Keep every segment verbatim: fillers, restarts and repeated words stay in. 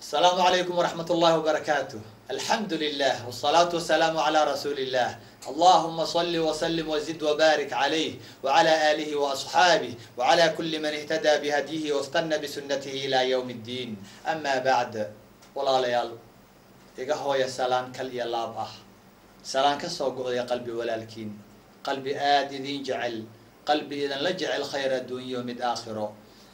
السلام عليكم ورحمة الله وبركاته. الحمد لله والصلاة والسلام على رسول الله. اللهم صل وسلم وزد وبارك عليه وعلى آله وأصحابه وعلى كل من اهتدى بهديه واستنى بسنته إلى يوم الدين. أما بعد، والله ليال يقهوى يا سلام كل يلاب أه سلام كسوق يا قلبي ولكن قلبي آد إذن جعل قلبي إذن لجعل خير الدنيا يوم الآخرة.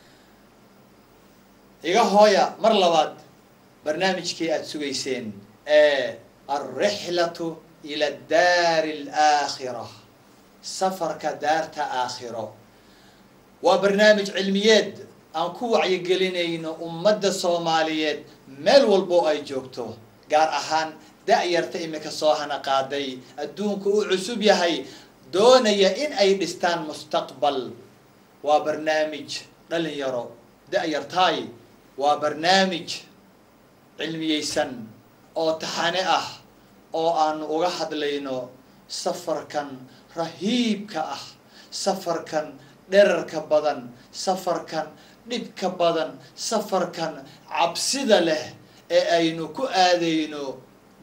يقهوى يا مرلبات برنامج كي أتسويسين آه الرحلة إلى الدار الآخرة، سفر كدار آخرة، وبرنامج علميات أنكو وعي قلينين أمد الصوماليات مال والبو أي جوكتو قار أهان دائر تأمك الصوحنا قادي الدونكو عسوب يهي دوني إن أي دستان مستقبل. وبرنامج لن يرو دائر تاي وبرنامج علميسن أو تحانئه أو أن أغحد لينو سفر كان رهيب كأه، سفر كان درر كبدن، سفر كان دب كبدن، سفر كان عبسد له أينو كو آذينو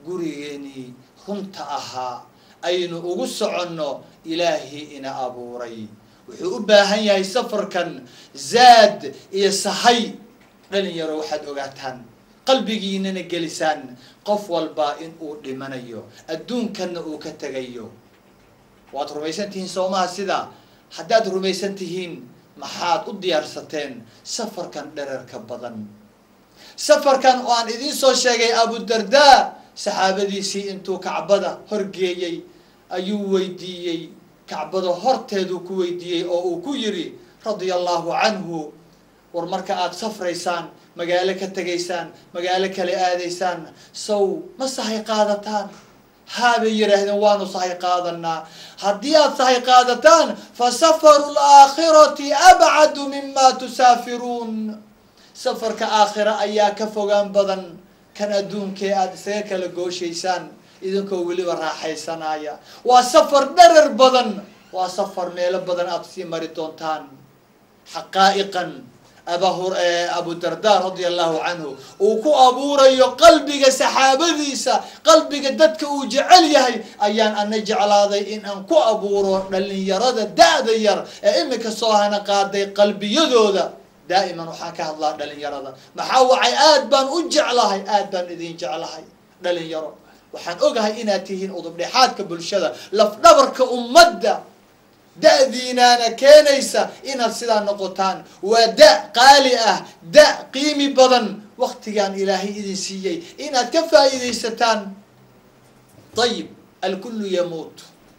قريني هنت أها أينو أغس عنو إلهي إن أبوري وحبا هيا سفر كان زاد يسحي لن يروحد أغاتان قلبي إننا جلسان قف والبائن أو لمنيو الدون كان أو كتجيو واترميسنتين سوما سدا حداد رميسنتين محاد الديار ستين سفر كان درر كبدن سفر كان وان إذن سو شيء أبو الدرداء سحابدي سي انتو كعبده هرجيي أيو ويديي كعبده هرتدو كويديي أو كويري رضي الله عنه ورمركات سفريسان مقالك التجيسان مقالك لآديسان سو ما صحي قادتان هذا يرهن وانو صحي قادنا هديات صحي قادتان فسفر الآخرة أبعد مما تسافرون. سفر كآخرة أياك فوقان بدن كان أدون كي أدسيك لقوشيسان إذن كولي وراحيسان آيا وسفر درر بدن وسفر ميل بدن أبسي مريتون تان حقائقا. أبو أبو الدرداء رضي الله عنه وكو أبوري قلبك سحابذيسا قلبك دتك وجعل يهي أيان أن نجعل هذا إن أنكو أبورو للي يرد دادير إمك صوهنا قادي قلبي يذوذا دائما وحكى الله للي يرد محاوعي آدبان وجعلها آدبان إذين جعلها للي يرد وحن أقهي إناتيهن أضبلحاتك بالشدة لفنبرك أمده دا دينانا كينيسا إن السلام نقطان ودا قالئة دا قيمي بدن وقت كان إلهي إذن سيئي إن كفى إذن ستان. طيب الكل يموت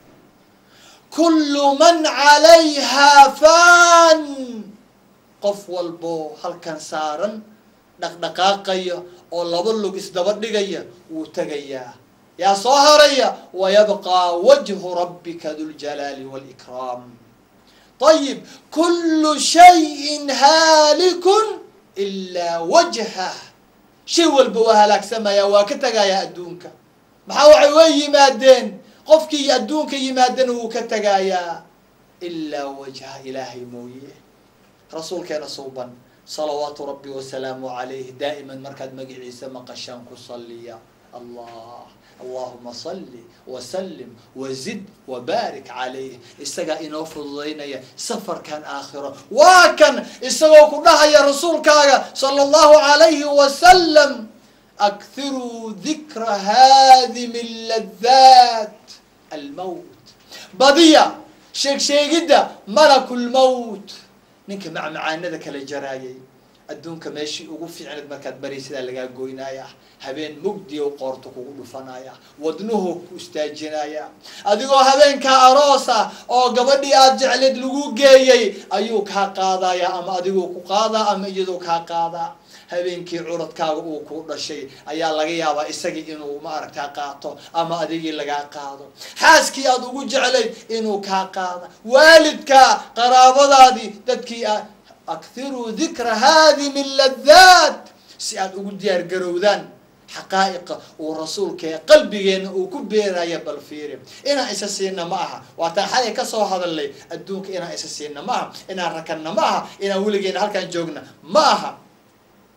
كل من عليها فان قف والبو هل كان سارا دقدقاقيا أو لبلوك إسدبردقيا وتقيا يا صهرية ويبقى وجه ربك ذو الجلال والإكرام. طيب كل شيء هالك إلا وجهه شو البوها لك سما يا واكتغا يا أدونك محاوعي وي مادين قفك يأدونك يمادين وكتغا يا إلا وجه إلهي مويه. رسول كان صوبا صلوات ربي وسلامه عليه دائما مركز مقع عيسى مقشانك صليا الله اللهم صل وسلم وزد وبارك عليه. استجا إنه فضينا سفر كان آخره وكان استجا كلها يا رسول كاغا صلى الله عليه وسلم أكثروا ذكر هذه من لذات الموت بديع شيك شيك جدا ملك الموت نك مع معانا ذاك الجرايي أدونك ماشي وقف عند مركز بريس اللي جوينايا هبين مجدي وقارتك ودفنايا ودنه استاجنايا أديكو هبين كأراسة أو قبضي أجعلد لجو جاي أيوك هقاضايا أما أديكو قاضا أما يدوك هقاضا هبين كي عرض كاو كل شيء أيا لقيا وإسقي إنه ما أرك تقاطه أما أديكي لقى قاضو حاسكي أدوك جعلد إنه كقاضا والدك قرابة هذه تدكي أكثروا ذكر هذه من لذات سياد أقول ديار قرودان حقائق ورسولك قلبي وكبير يا بالفير إنا إساسينا معها وتحيي كسو هذا اللي أدوك إنا إساسينا معها إنا ركنا معها إنا ولقينا هل كان جوجنا معها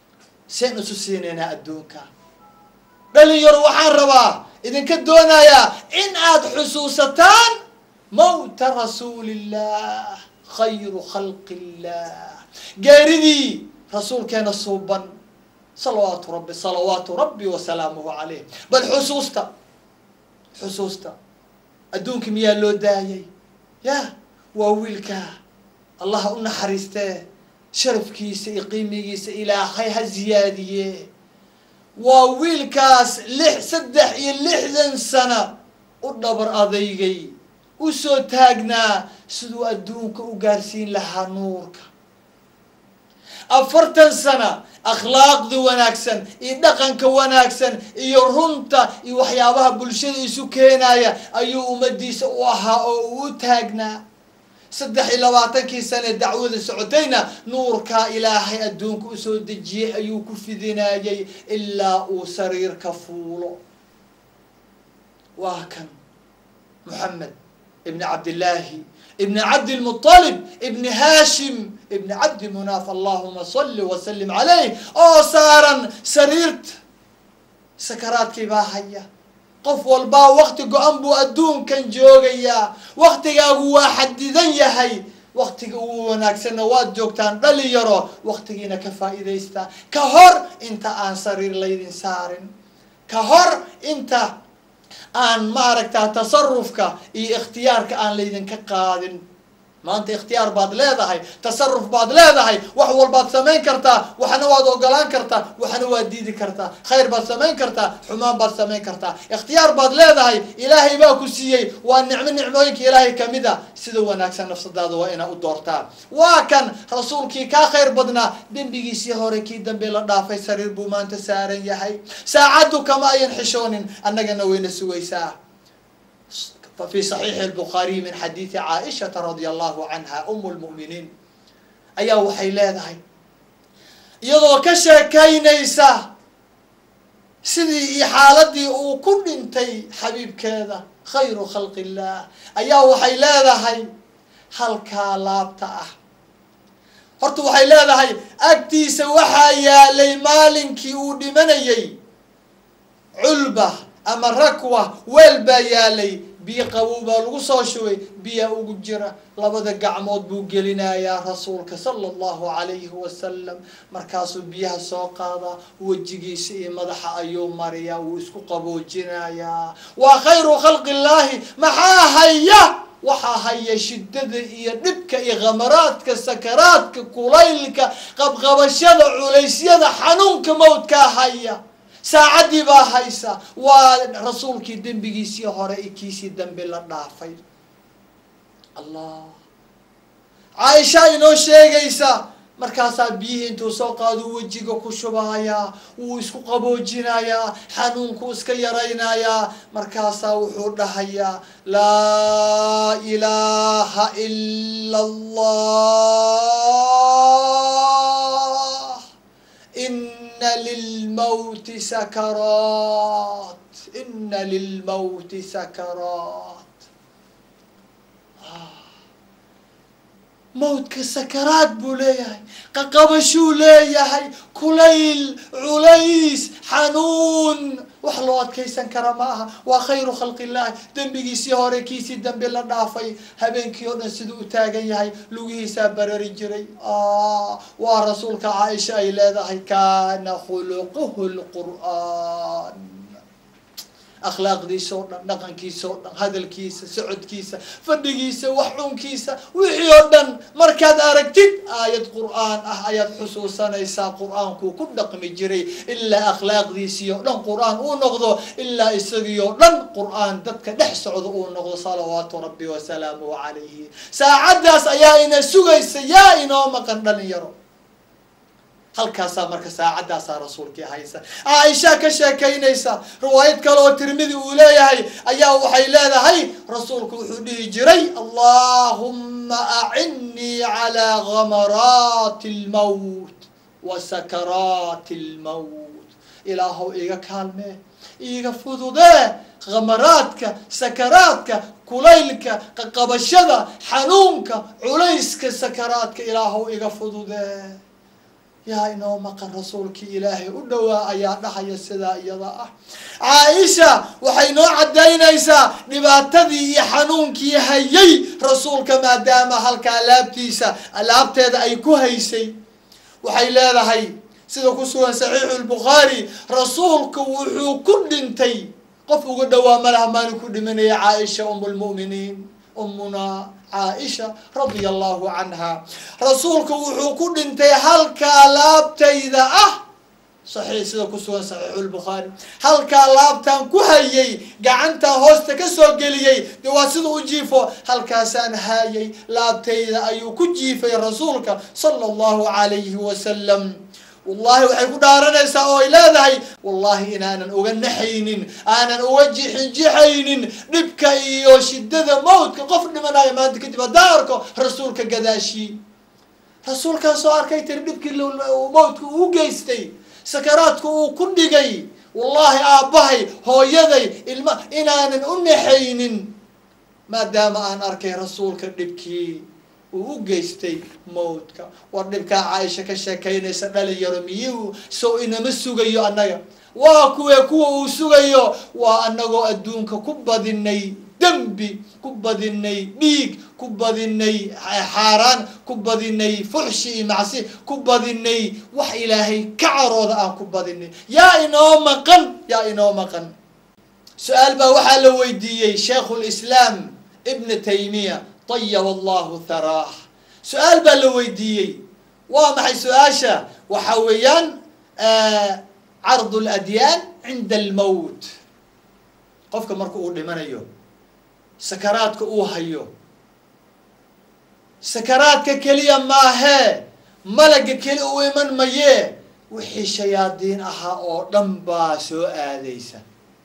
seen isu siinayna adduunka dhalinyaro waxaan rabaa idinka doonayaa in aad xusuusataan mawta rasuulillah khayru khalqillah geeridii rasuulkeena suuban salawaatu rabbi salawaatu rabbi wasalaamuhu calayh bal xusuusta xusuusta adduunka miyaa loo daayay ya waa wiilka allah u naxariistee sharafkiisa iyo qiimigiisa ilaahay ha ziyaadiye waa wiilkaas lix saddex iyo lixdan sano u dhabar adeygay u soo taagnaa siduu adduunka u gaarsiin lahaa nuurka afartan sano akhlaaqda wanaagsan iyo dhaqanka wanaagsan iyo runta iyo waxyaabaha bulshada isu keenaya ayuu ummadiisa u ahaa oo uu u taagnaa saddex iyo labaatankii sane dacwada socotayna nuurka ilaahay adduunka usoo dejiyey ayuu ku fidinayay ilaa uu sariirka fuulo waa kan محمد ابن عبد الله ابن عبد المطلب ابن هاشم ابن عبد مناف اللهم صل وسلم عليه او صارا سريرت سكرات كباهية قف والبا وقت قنبو أدون كان جوغيا وقت هو حددن يهي وقت هو هناك سنوات جوكتان بلي يرو وقت هنا كفائدة يستا كهر انت آن سرير ليدين سارن كهر انت آن ماركتا تصرفك اي اختيارك آن ليدين كقادن ما أنت اختيار بعد لا هاي تصرف بعد لا هاي وحول بعد سمين كرتا وحنواد وقلان كرتا وحنواد ديدي كرتا خير بعد سمين كرتا حمام بعد سمين كرتا اختيار بعد لا هاي إلهي باكو سيي وان نعم نعموينك إلهي كمدا سيدو وناكسن نفس الدادو وإنا أدورتا وكان رسولك كا خير بدنا دين بيجي سيهوري كي دين بيلا دافي سرير بومان تسارين يا هاي ساعدو كما ينحشون أنك نوين السويسا ففي صحيح البخاري من حديث عائشة رضي الله عنها أم المؤمنين أيا وحيلاد هاي يضو كشاكينيسا سيدي حالتي وكل انتي حبيب كذا خير خلق الله أيا وحيلاد هاي هل كالابتا horta waxay leedahay agtiisa waxa yaalay maalinkii uu dhimanayay culba ama rakwa weel baa yaalay biyo qabow baa lagu soo shubay biyo ugu jira labada gacmood buu gelinayaa rasuulka sallallahu alayhi wasallam markaasuu biyaha soo qaada wajigiisa iyo madaxa ayuu mariyaa uu isku qaboojinayaa waa khayru khalqillaahi maxaa haya waxaa haya shiddada iyo dhibka iyo khamaraadka sakaraadka kulaylka qabqabashada culeysyada xanuunka mawdka haya saacadii baa haysa waa rasuulkii dambigiisii hore iyo kiisii dambe la dhaafay allah Aisha inoo sheegaysa markaasaa biyihii intuu soo qaado wajiga ku shubaaya wuu isku qaboojinayaa xanuunku iska yaraynayaa markaasaa wuxuu dhahayaa laa ilaaha ila allah inna lilmawti sakaraat inna lilmawti sakaraat موتك سكرات بوليهاي ققبشو ليهاي كليل عليس حنون وحلوات كيسان كرماها وخير خلق الله دنبقي سيهوري كيسي دنب الله نافي هبين كيونا سدو تاقن يهاي لوغي سابر رجري آه ورسولك عائشة إلى كان خلقه القرآن أخلاق دي صورنا نقن كي صورنا هذا الكيس سعود كيسة فدي كيسة وحوم كيسة وحيودا مركز أركتب آية قرآن آه آيات حسوسا نيسا قرآن كو كل نقم جري إلا أخلاق دي سيو لن قرآن ونغضو إلا إسريو لن قرآن دتك نحسعود ونغضو صلوات ربي وسلامه عليه ساعداس أيائنا سوغيس يائنا مقرن يرو هل كاسا مركز ساعدها صار رسولك هايسا عائشة كشاكينيسا رواية كالو ترمذي ولايا هاي أيها وحيلانا هاي رسولك وحدي جري اللهم أعني على غمرات الموت وسكرات الموت إلهو إيغا كالمي إيغا فوضو ده غمراتك سكراتك كليلك قبشدا حنونك عليسك سكراتك إلهو إيغا فوضو ده yaa inoo maqan rasuulkii ilaahay u dhowaa ayaa dhahaya sidaa iyada ah. caaisha waxay noo caddaynaysaa dhibaatadii iyo xanuunkii hayay rasuulka maadaama halkaa laabtiisa laabteeda ay ku haysay. waxay leedahay sida ku sugan saxiixu lbukhaari, rasuulku wuxuu ku dhintay qof uga dhowaa malaha maalin ku dhimanaya caaisha umu lmu'miniin ummuna caaisha radia allahu canha. rasuulku wuxuu ku dhintay halkaa laabtayda ah, saxiix sida ku sugan saxiixu lbukhaari, halkaa laabtaan ku hayay gacantaa hoosta ka soo geliyey dee waa sida u jiifo halkaasaan haayay laabtayda ayuu ku jiifay rasuulka sala allahu calayhi wasalam. wallahi waxay ku dhaaranaysaa oo ay leedahay wallahi inaanan uga naxaynin, aanan uga jixinjixaynin dhibka iyo shidada mawdka qof dhimanayo maanta kadib haddaan arko rasuulka gadaashii. rasuulkaan soo arkay tiri dhibkii mawdka uu geystay, sakaraadku uu ku dhigay, wallahi aabbahay hooyaday ilma inaanan u naxaynin maadaama aan arkay rasuulka dhibkii uu u geystay mawdka. war dhibkaa caaisha ka sheekaynaysa dhalinyaro miyuu sow inama sugayo annaga? waa kuwee kuwa uu sugayo? waa annagoo adduunka ku badinay dembi, ku badinay dhiig, ku badinay xaaraan, ku badinay fuxshi iyo macsi, ku badinay wax ilaahay ka carooda aan ku badinay. yaa inoo maqan, yaa inoo maqan. su-aal baa waxaa la weydiiyey shaykhu lislaam ibn taymiya طيب الله ثراه. سؤال baa la weydiiyey. waa maxay su-aasha? waxa weeyaan عرض الأديان عند الموت. qofka marka uu dhimanayo sakaraadka uu hayo, sakaraadka keliya maahe malaga keli u iman maye wixii shayaadiin ahaa oo dhan baa soo aadaysa.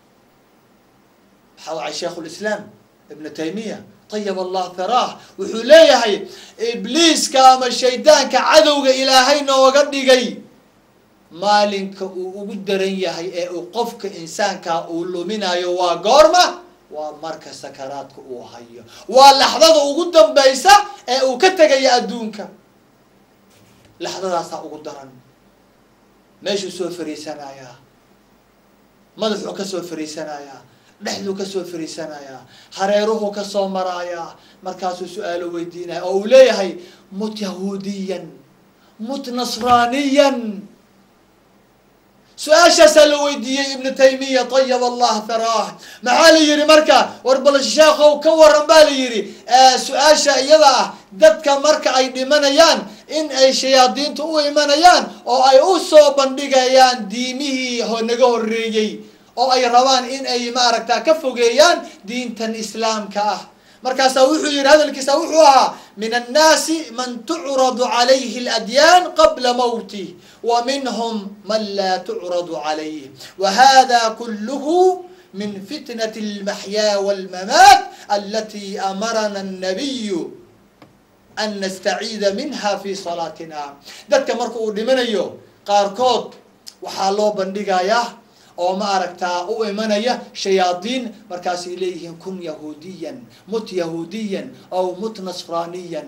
waxaa wacay shaykhu lislaam ibn taymiya طيب الله ثراه wuxuu leeyahay ibliiska ama shaydaanka cadowga ilaahay nooga dhigay maalinka uu ugu daran yahay ee uu qofka insaanka uu luminayo waa goorma? waa marka sakaraadka uu hayo, waa laxdada ugu dambaysa ee uu ka tegaya adduunka. laxdadaasaa ugu daran. meeshuu soo fariisanayaa, madaxuu ka soo fariisanayaa, dhexduu ka soo fariisanayaa, hareeruhu ka soo marayaa, markaasuu su-aalo weydiinaya oo uu leeyahay mut yahuudiyan mut nasraaniyan. su-aashaasaa la weydiiyey ibnu taymiya طayب allah tharaah. maxaa la yihi marka? war bal sheekhow ka waran baa la yihi su-aasha iyada ah dadka marka ay dhimanayaan in ay shayaadiintu u imanayaan oo ay u soo bandhigayaan diimihii naga horeeyey oo ay rabaan in ay maaragta ka fogeeyaan diintan islaamka ah. markaasaa wuxuu yihi hadalkiisa wuxuu ahaa min annaasi man tucradu calayhi اladyaan qabla mawtih wa minhum man laa tucradu calayh wahada kulluhu min fitnati اlmaxyaa wاlmamaat alati amarana الnabiyu an nastaciida minha fi salaatina. dadka marka uu dhimanayo qaarkood waxaa loo bandhigayaa oo ma aragtaa u imanaya shayaadiin, markaasay leeyihiin kun yahuudiyan mut yahuudiyan aw mut nasraaniyan.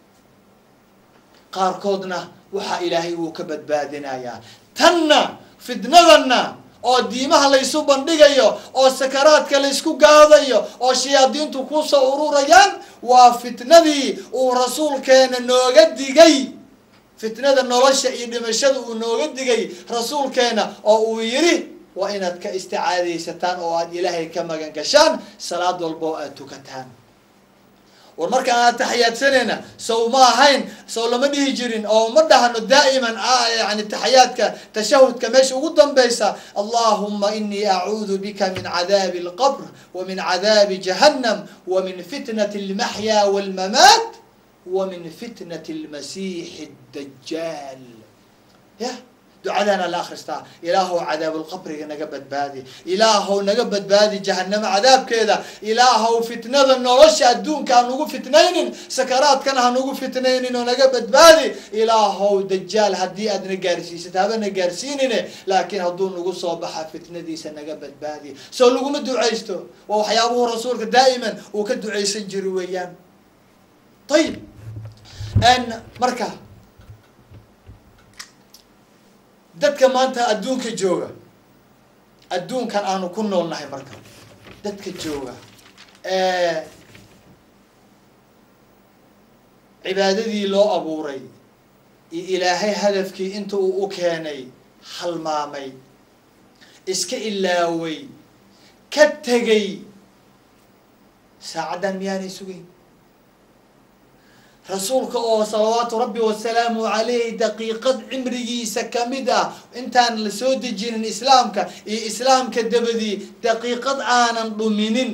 qaarkoodna waxaa ilaahay wuu ka badbaadinayaa. tanna fitnadanna oo diimaha laysu bandhigayo oo sakaraadka laysku gaadayo oo shayaadiintu kusoo ururayaan waa fitnadii uu rasuulkeena nooga digay. fitnada nolosha iyo dhimashada uu nooga digay rasuulkeena oo uu yidhi waa inaad ka isticaadaysataan oo aad ilaahay ka magan gashaan salaad walba oo aad tukataan. war marka aan taxiyaadsanayna sow ma ahayn, sow lama dhihi jirin oo ma dhahno daa'iman yani taxiyaadka tashahudka meesha ugu dambaysa allahuma inii acuudu bika min cadaabi alqabr wa min cadaabi jahannam wa min fitnati almaxyaa walmamaat wa min fitnati almasiixi addajaal. ya ducadaana la akhristaa. ilaahow cadaabulqabriga naga badbaadi, ilaahow naga badbaadi jahanamo cadaabkeeda, ilaahow fitnada nolosha adduunka hanugu fitnaynin, sakaraadkana hanugu fitnaynin oo naga badbaadi. ilaahow dajaal haddii aad na gaarsiisat haba na gaarsiinine, laakiin hadduu nagu soo baxa fitnadiisa naga badbaadi. soo laguma ducaysto? waa waxyaabuhu rasuulka daa'iman uu ka ducaysan jiri weeyaan. ayib marka dadka maanta adduunka jooga adduunkan aanu ku noolnahay marka dadka jooga ee cibaadadii loo abuuray iyo ilaahay hadafkii inta uu u keenay halmaamay iska ilaaway ka tegay saacadan miyaanay sugayn rasuulka oo salawaatu rabbi wasalaamu calayhi daqiiqad cimrigiisa kamid ah intaan la soo dejinin islaamka iyo islaamka dabadii daqiiqad aanan dhuminin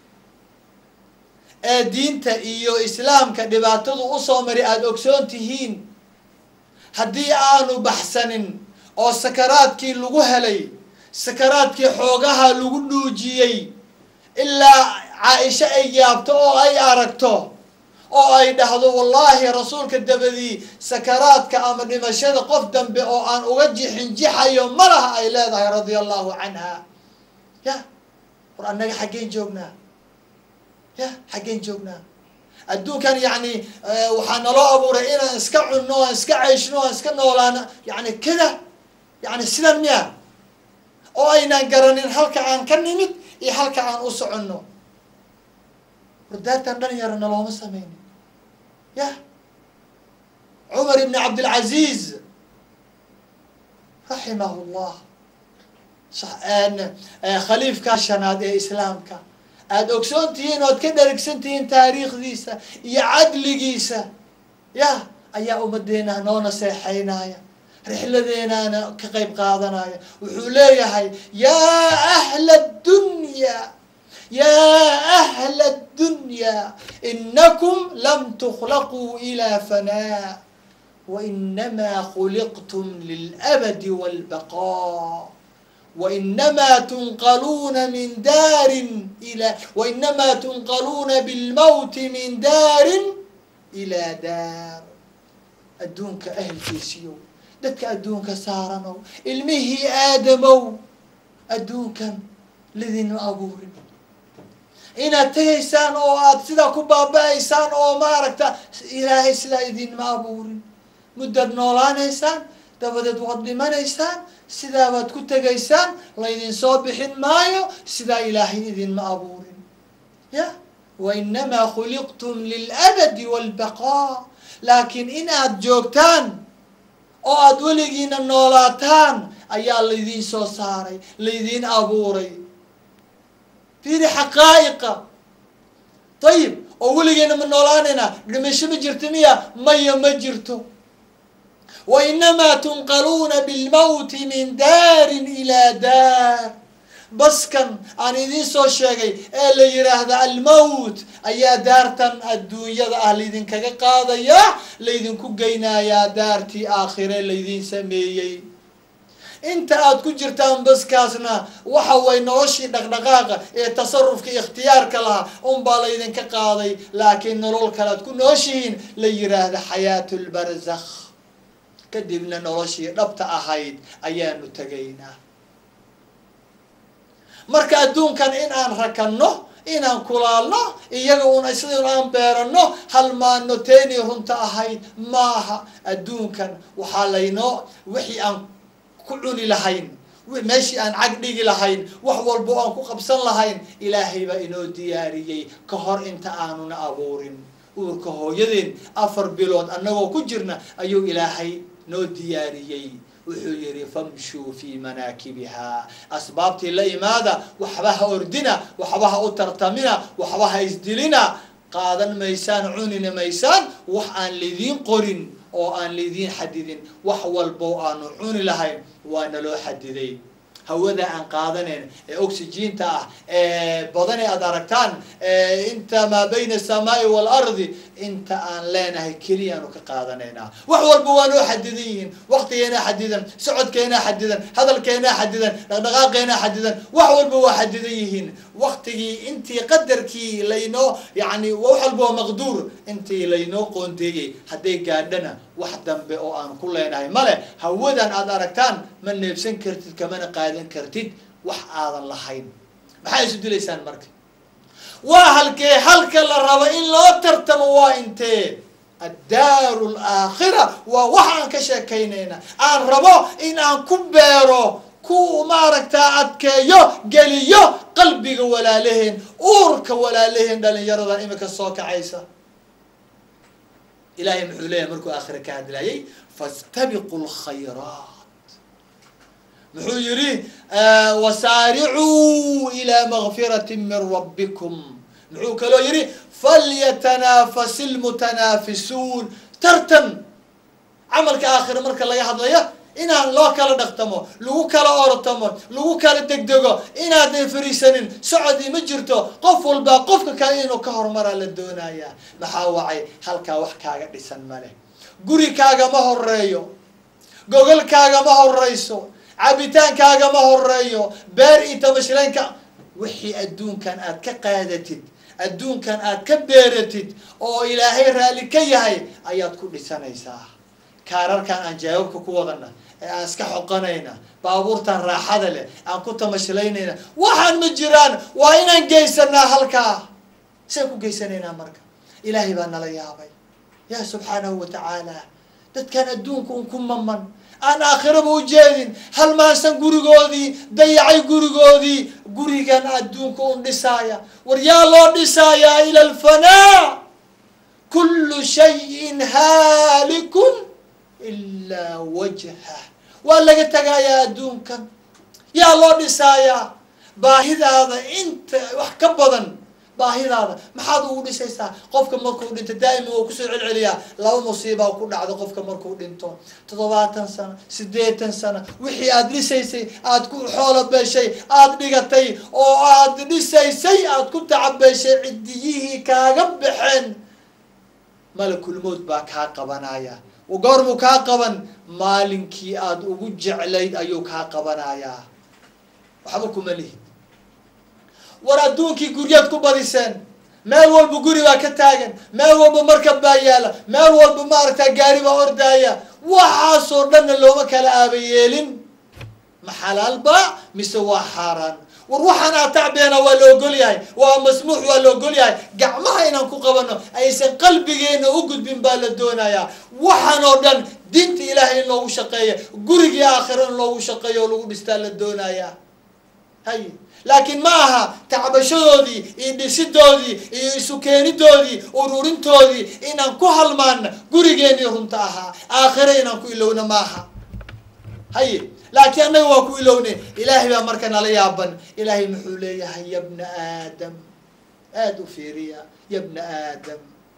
ee diinta iyo islaamka dhibaatadu usoo mari aada ogsoon tihiin haddii aanu baxsanin oo sakaraadkii lagu helay sakaraadkii xoogaha lagu dhuujiyey ilaa caaisha ay yaabto oo ay aragto oo ay dhahdo wallaahi rasuulka dabadii sakaraadka ama dhimashada qof dambe oo aan uga jixinjixayo ma laha ay leedahay radia allahu canha ya war annaga xaggeen joognaa ya xaggeen joognaa adduunkan yacni waxaa naloo abuuray inaan iska cunno aan iska ceyshno aan iska noolaano yacni kada yacni sidan miya oo aynaan garanin halka aan ka nimid iyo halka aan u soconno wardaartan dhalinyaro nalooma sameynin ya cumar ibn cabdilcaziiz raximahu llah khaliifka shanaad ee islaamka aada ogsoon tihiin oad ka dharigsan tihiin taariikhdiisa iyo cadligiisa ya ayaa ummadeena noo naseexeynaya rixladeenaana ka qayb qaadanaya wuxuu leeyahay yaa ahla dunya yaa ahla dunya inakum lam tukhlaquu ilaa fanaa wainamaa khuliqtum lilabadi walbaqaa وإنما تنقلون من دار إلى وإنما تنقلون بالموت من دار إلى دار أدونك أهل كيسيو دتك أدونك سارنو المه آدمو أدونك لذين أبور إن تيسان أو أتسدا كبابا إيسان أو ماركتا إلهي سلا إذين ما أبور مدد نولان إيسان dabadeed waad dhimanaysaan sidaa baad ku tegaysaan laydin soo bixin maayo sidaa ilaahay idinma abuurin ya wainamaa khuliqtum lilabadi walbaqaa laakiin in aad joogtaan oo aad weligiina noolaataan ayaa laydin soo saaray laydin abuuray fiiri xaqaa'iqa ayib oo weligeena ma noolaanayna dhimasho ma jirto miya maya ma jirto وإنما تنقلون بالموت من دار إلى دار بس كان أنا ذي سو شيء اللي يراه الموت أيا دارتن الدنيا أهل ذين كقاضي يا ليذين كجينا يا دارتي آخرة ليذين سميي أنت أتكون جرتان بس كاسنا وحوي نوشي دغدغاغا التصرف كاختيار كلها أم باليذين كقاضي لكن نرول كلا تكون نوشين ليراه حياة البرزخ kadibna noloshii dhabta ahayd ayaanu tegaynaa marka adduunkan in aan rakanno inaan kulaalno iyaga un sidii aan beeranno halmaano teeni runta ahayd maaha adduunkan waxaa laynoo wixii aan ku cuni lahayn meeshii aan cag dhigi lahayn wax walbo aan ku qabsan lahayn ilaahay baa inoo diyaariyey ka hor inta aanuna abuurin uurka hooyadeen afar bilood annagoo ku jirna ayuu ilaahay noo diyaariyey wuxuu yiri famshuu fi manaakibiha asbaabtii la imaada waxba ha ordina waxba ha u tartamina waxba ha isdilina qaadan maysaan cunina maysaan wax aan lidiin qorin oo aan lidiin xadidin wax walbo aanu cuni lahayn waana loo xadiday hawada aan qaadanen ee oxygen-ta ah ee badan ee aad aragtaan ee inta ma bayna samaa'i wal ardi inta aan leenahay kaliya aanu ka qaadanayna wax walba waa loo xadidan waqtigeena xadidan socodkeena xadidan hadalkeena xadidan dhaqdhaqaaqeena xadidan wax walba waa xadidan yihiin waqtigii intii qadarkii layno yaani wax walba waa maqduur intii layno qoonteeyay haday gaadhana wax dambe oo aan ku leenahay male hawadan aad aragtaan ma neebsan kartid kamana qaadan kartid wax aadan lahayn maxay isu dilaysaan marka waa halkee halka la rabo in loo tartamo waa intee الدار الآخرة ووحن كشكينينا أن ربو إن أن كبيرو كو ماركتا أدكيو قليو قلبي ولا لهن أورك ولا لهن دلن يرضى إمك الصوك عيسى إلهي محوليه مركو آخر كاد لاي فاستبقوا الخيرات محو يري آه وسارعوا إلى مغفرة من ربكم محو كلو يري فليتنافس المتنافسون ترتم عملك آخر مركا لا يحضر inaan loo kala dhaqtamo lagu kala ortamo lagu kala degdego inaad fariisanin socodii ma jirto qof walba qofka kale inuu ka hormara la doonaya maxaa wacay halka wax kaaga dhisan male guri kaaga ma horeeyo gogol kaaga ma horeyso cabitaan kaaga ma horeeyo beer inta mashlanka wixii adduunkan aad ka qaadatid adduunkan aad ka beeratid oo ilaahay raali ka yahay ayaad ku dhisanaysaa kaararkan aan jaawabka ku wadana aan iska xoqanayna baabuurtan raaxada leh aan ku tamashlaynayna waxaan ma jiraan waa inaan geysanaa halka say ku geysanayna marka ilaahay baa nala yaabay ya subhanahu wa ta'ala dadkan adduunku ku mamman aan aakhiraba u jeedin hal maasan gurigoodii dayacay gurigoodii gurigan adduunku u dhisaaya war yaa loo dhisaaya ila alfanaa kullu shay'in halikun إلا وجهه ولا قتجايا دونك يا الله نسايا باهذا هذا أنت وحكبضن باهذا هذا ما حد يقول نسيسا قفك مركود أنت دائما وكسر العليا لو مصيبة وكل عاد قفك مركود أنت تضوات سنة سديت سنة وحي عاد نسيسي عاد كل حالة بشيء عاد نقطي أو عاد نسيسي عاد كنت عب شيء عديه كعب حن ملك الموت باك هاقبنايا وقرمو كاقبن مالنكي آد وجع ليد أيو كاقبنايا وحبكم مليه وردونكي قريتكم بريسان ما هو البقوري وكتاجن ما هو بمركب بايالا ما هو بمارتا قاربة وردايا وحاصر لنا اللي هو كلا أبيالين محلال با مسوا حاران وروحنا تعبنا ولا أقول ياي ومسموح ولا أقول ياي جمعها إن كو قبنا أيسن قلبي جينا وجود بين بالدونا يا وحنا ودن دينت إلهي إنه شقية قرق يا آخر إنه شقية ولو بيستال الدونا يا هاي لكن معها تعب شودي إن سدودي إن سكاني دودي ورورين تودي إن كو هالمان قرق جينا رنتاها آخر إن كو إلونا معها هاي لكن أنا وأكو لوني إلهي بأمركنا على يابن إلهي محوليه يا ابن آدم آدو فيريا يا ابن آدم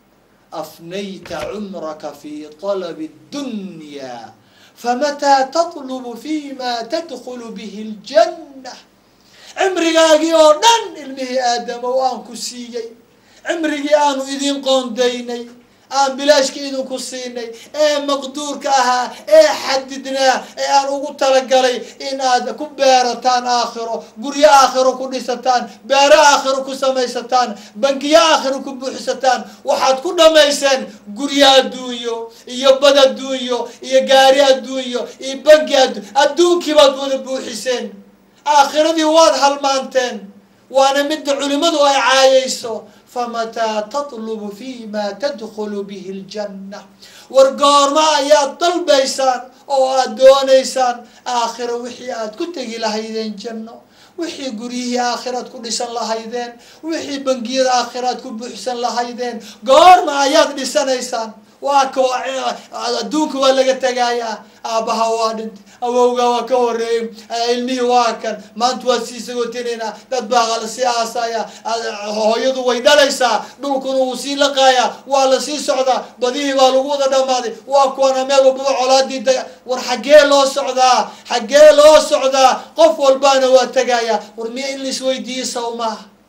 أفنيت عمرك في طلب الدنيا فمتى تطلب فيما تدخل به الجنة عمري قاقي ونن إلمه آدم وأنكو سيجي عمري آنو إذين قونديني aan bilaashka idinku siinay ee maqduurka ahaa ee xadidnaa ee aan ugu talagalay in aad ku beerataan aakhiro guryo aakhiro ku dhisataan beero aakhiro ku samaysataan bangiyo aakhiro ku buuxisataan waxaad ku dhamayseen guryo adduunyo iyo bad adduunyo iyo gaari adduunyo iyo bangi adduunkii baad wada buuxiseen aakhiradii waad halmaanteen waana mid culimadu ay caayayso فمتى تطلب فيما تدخل به الجنة ورقار ما يا طلب إيسان أو أدون إيسان آخر وحيات كنت إلى هيدين جنة وحي قريه آخرات كل سنة لهيدين وحي بنقير آخرات كل بحسن لهيدين قار ما يا لسان إيسان واكو دوك ولا قتجايا أبها وادد أوجا وكوريم علمي واكن ما أنت وسيس قتينا تتبع على السياسة يا هو يدو ويدلسا دوك نوصي لقايا ولا سي سعدا بديه والوجود دمادي واكو أنا ملو بعلادي ورحجي له سعدا حجي له سعدا قف والبان وتجايا ورمي اللي سويدي سوما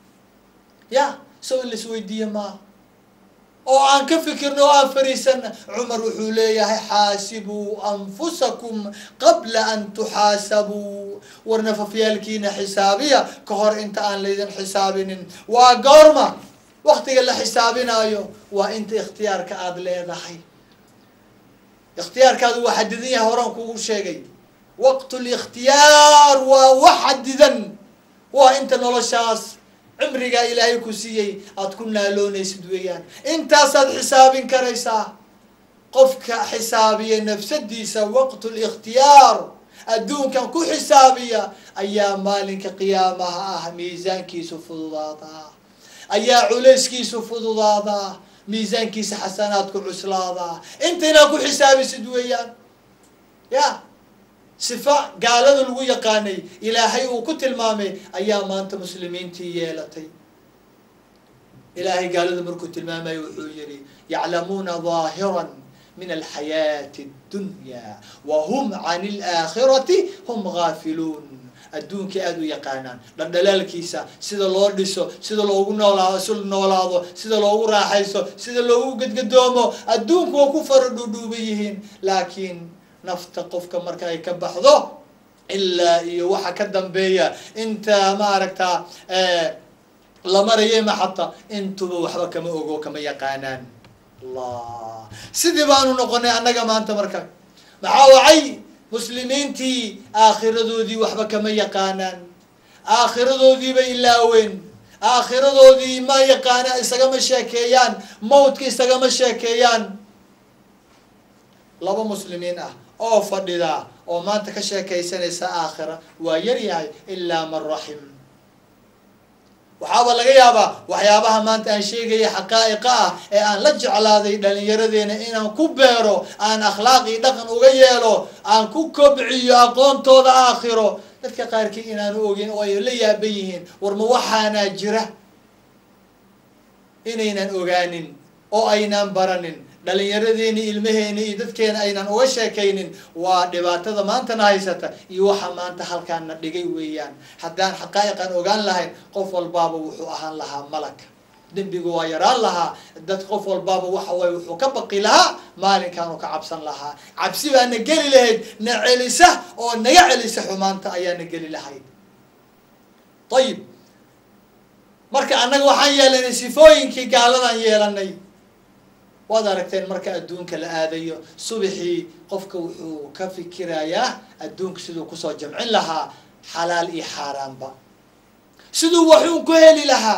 يا سوي اللي سويدي ما أو عن كفكرنا وافريسنا عمر وحوليه حاسبوا أنفسكم قبل أن تحاسبوا ورنف في الكينا حسابية كهر أنت أن ليدن حسابين وقرمة وقت قال حسابنا أيو وأنت اختيارك أدلي ضحي اختيارك هذا وحددني هوران كل شيء وقت الاختيار ووحددن وأنت نلشاس عمرك إلهي كسيي أتكون لون يسدويان أنت صد حساب كريسا قفك حسابية نفسديسا وقت الاختيار الدون كان كو حسابية أيام مالك قيامها ميزان كيسو فضلاضا أيا عليس كيسو فضلاضا ميزان كيس حسناتكو عسلاضا انت هنا كو حسابي سدويان يا صفاء قالوا لو يقاني إلهي وكنت المامي أيام ما أنت مسلمين تيالتي إلهي قالوا مركو المامي وحجري يعلمون ظاهرا من الحياة الدنيا وهم عن الآخرة هم غافلون الدون كأدو يقانان لدلال كيسا سيدا لو ديسو سيدا لو نولا سول نولاادو سيدا لو راحيسو سيدا لو قد قدومو الدون كو كفر دودوبيهين لكن نفط قفك مركا يكبحضو إلا يوحا كدنبيا انت ما ركتا اه لما ريما حتى انتو وحبا كما اوغو كما يقانان الله سيدي بانو نقوني انك ما انت مركا محاوعي مسلمين تي آخر ذودي وحبا كما يقانان آخر ذودي بإلا وين آخر ذودي ما يقانا استقام الشاكيان موت كي استقام الشاكيان لابا مسلمين اه او فرددا او ما انت كشاكيسانيسا آخرة ويريعي إلا من رحم وحاول لغا يابا waxyaabaha maanta aan sheegay xaqaa'iq ah ee aan la jeclaaday dhalinyaradeena inaan ku beero aan akhlaaqi dhaqan uga yeelo aan ku kobciyo aqoontooda aakhiro dadka qaarkii inaan oogin oo ay la yaaban yihiin war ma waxaana jira inaynan ogaanin oo aynaan baranin dhalinyaradeena ilmaheena iyo dadkeena aynan uga sheekaynin waa dhibaatada maanta haysata iyo waxa maanta halkaan na dhigay weeyaan haddaan xaqaa'iqan ogaan lahayn qof walbaaba wuxuu ahaan lahaa malak dembigu waa yaraan lahaa dad qof walbaaba waxa way wuxuu ka baqi lahaa maalinkan uu ka cabsan lahaa cabsi baa na geli lahayd na celisa oo naga celisa xumaanta ayaa na geli lahayd طيب marka anaga waxaan yeelanay sifooyinkii gaaladan yeelanay waad aragteen marka adduunka la aadayo subaxii qofka wuxuu ka fikirayaa adduunka sidoo ku soo jamcin lahaa xalaal iyo xaraamba sidoo wuxuu ku heli lahaa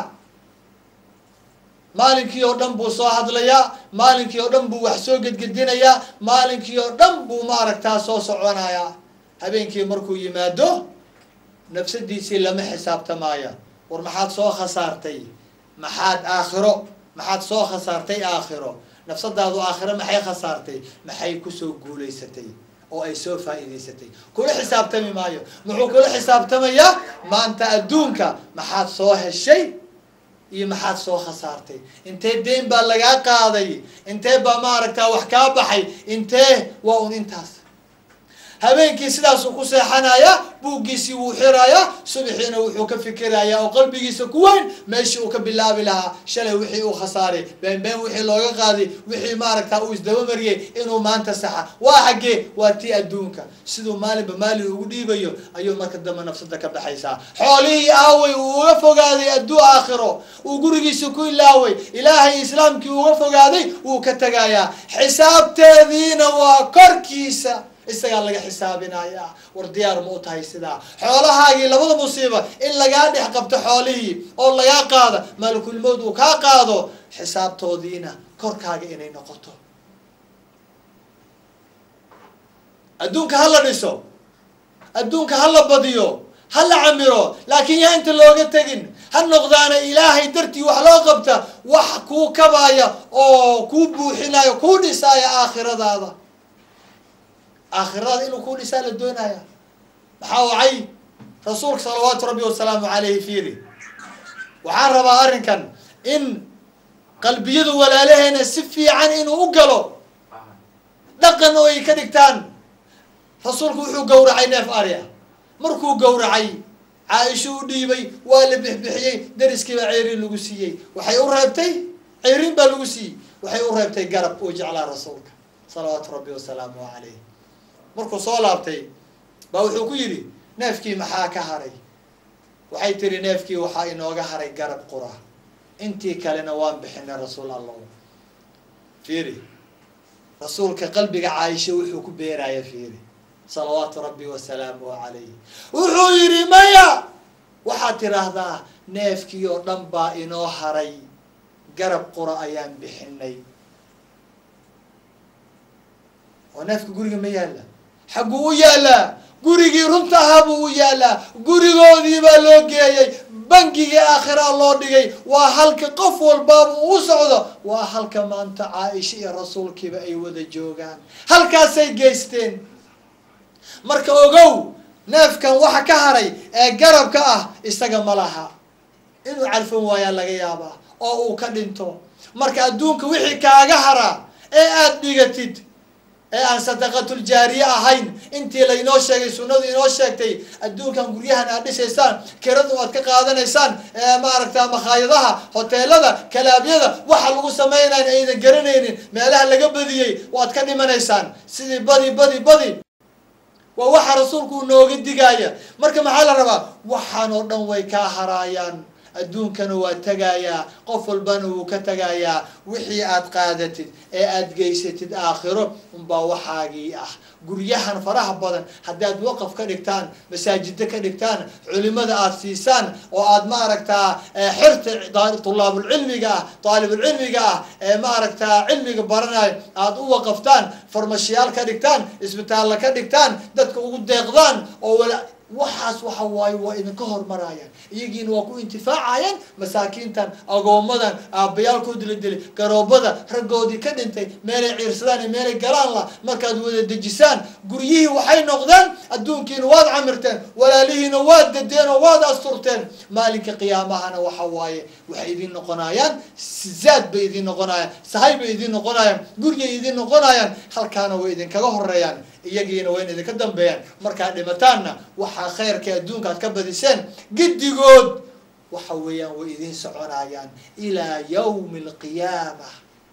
maalinkii oo dhan buu soo hadlayaa maalinkii oo dhan buu wax soo gedgedinayaa maalinkii oo dhan buu ma aragtaa soo soconayaa habeenkii markuu yimaado nafsadiisii lama xisaabtamaya war maxaad soo khasaartay maxaad aakhiro maxaad soo khasaartay aakhiro nafsadaadu aakhiro maxay khasaartay maxay ku soo guuleysatay oo ay soo faa'iideysatay kula xisaabtami maayo muxuu kula xisaabtamaya maanta adduunka maxaad soo heshay iyo maxaad soo khasaartay intee deen baa laga qaaday intee baa ma aragtaa wax ka baxay intee waa un intaas habeenkii sidaas uu ku seexanaya buugiisi uu xiraaya subaxina wuxuu ka fikiraya oo qalbigiisa ku weyn meeshii uu ka bilaabi lahaa shalay wixii uu khasaaray been been wixii looga qaaday wixii ma aragtaa uu isdaba mariyay inuu maanta saxa waa xagee waa tii adduunka sidoo maalinba maalin ugu dhiibayo ayuu marka dambe nafsada ka baxaysaa xoolihii aaway uu uga fogaaday adduun aakhiro uu gurigiisa ku ilaaway ilaahay islaamkii uga fogaaday uu ka tagayaa xisaabteediina waa korkiisa isaga laga xisaabinaya war diyaar ma u tahay sida xoolahaagii labada musiiba in laga dhix qabto xoolihii oo laga qaado malakul mawd uu ka qaado xisaabtoodiina korkaaga inay noqoto adduunka hala dhiso adduunka hala badiyo hala camiro laakiin yaa inta looga tagin ha noqdaana ilaahay dartii wax loo qabta wax ku kabaya oo ku buuxinayo ku dhisaya aakhiradaada آخرات إنه كل رسالة دونها محاوعي رسولك صلوات ربي والسلام عليه فيري وعرب أرن كان إن قلبي يدو ولا لهنا سفي عن إنه أقلو دقنوا يكدكتان رسولك وحو قورعي ناف أريا مركو قورعي عايشو ديبي والي بحبحيي درس كيبا عيرين لغسيي وحي أرهبتي عيرين بالغسي وحي أرهبتي قرب وجعل رسولك صلوات ربي والسلام عليه markuu soo laabtay baa wuxuu ku yiri neefkii maxaa ka haray waxay tiri neefkii waxa inooga haray garab qura intii kalena waan bixinay rasuul allah fiiri rasuulka qalbiga Aisha wuxuu ku beeraya fiiri salawaatu rabbi wa salaamu alayhi wuxuu yiri maya waxa tiraahdaa neefkii oo dhan baa inoo haray garab qura ayaan bixinay ونافك قريق ما يالا حقو يالا قريقي رنتها بو يالا قريقو ديبا لو جيي بنكي آخر الله ديجي وحلك قفو الباب وسعوده وحلك ما أنت عايش يا رسول كيف أي وذا جوجان هلكا سي جيستين مركا اوغو ناف كان waxa ka haray ee garabka ah isaga malaha inuu calfan waaya laga yaaba oo uu ka dhinto marka adduunka wixii kaaga hara ee aad dhigatid ee aan sadaqatul jaariya ahayn intii la inoo sheegay sunnadu inoo sheegtay adduunkan guryahan aad dhisaysaan kiradu aad ka qaadanaysaan ee ma aragtaa makhaayadaha hoteelada kalaabyada waxa lagu sameeyay aydan garanaynin meelaha laga badiyay waad ka dhimanaysaan sidii badi badi badi ووحى رسولك نوغ الدقايا مركا محال ربا وحى نوردن ويكا هرايان الدون كانوا تقايا قفل بنو كتقايا وحي آد قادتد اي آد قيستد آخره انبا وحاقي اه قريحان فرح بدن حداد وقف كدكتان مساجد كدكتان علماء آد سيسان وآد ماركتا حرت طلاب العلم طالب العلم ماركتا علمي برنا آد وقفتان فرمشيال كدكتان اسبتال كدكتان دادك وديقضان ولا waxaas waxa waay waa in ka hormarayaan iyagiina waa ku intifaacayaan masaakiintan agoomadan aabayaalkood dilay garoobada ragoodii ka dhintay meelay ciirsadaan meelay galaan la markaad wada dejisaan guryihii waxay noqdaan adduunkiina waad camirteen walaalihiina waad dadeen oo waad asturteen maalinka qiyaamahana waxa waaye waxay idin noqonayaan sizaad bay idin noqonayaan sahay bay idin noqonayaan guriyay idin noqonayaan halkaana way idin kaga horeeyaan iyagiina way idin ka dambeeyaan marka dhimataanna waxa khayrka adduunka ka badiseen gidigood waxa weeyaan way idin soconayaan ila yawm alqiyaamah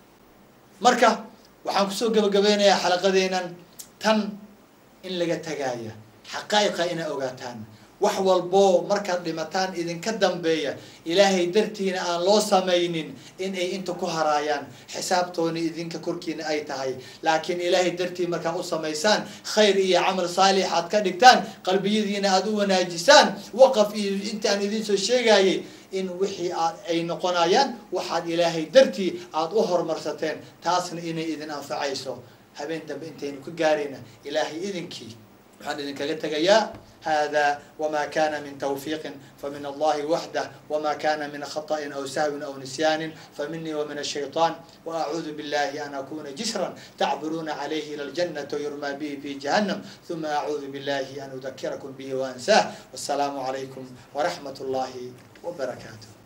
marka waxaan ku soo gabagabeynayaa xalaqadeenan tan in laga tagaaya xaqaa'iqa ina ogaataan wax walbo marka dhimataan idin ka dambeeya ilaahay dartiina aan loo sameeynin in ay inta ku haraayaan xisaabtoona idinka korkiina ay tahay laakiin ilaahay dartii marka u sameeysan khayr iyo amal saalix aad ka dhigtaan qalbiyadiina aad u wanaajisaan waqaf inta aan idin soo sheegayay in wixii ay noqonayaan waxaad ilaahay dartii aad u hormarsateen taasna inay idin anfacayso habeen dambe intaynu ku gaarina ilaahay idinkii waxaan idin kaga tagayaa هذا وما كان من توفيق فمن الله وحده وما كان من خطأ أو سهو أو نسيان فمني ومن الشيطان وأعوذ بالله أن أكون جسرا تعبرون عليه إلى الجنة ويرمى به في جهنم ثم أعوذ بالله أن أذكركم به وأنساه والسلام عليكم ورحمة الله وبركاته.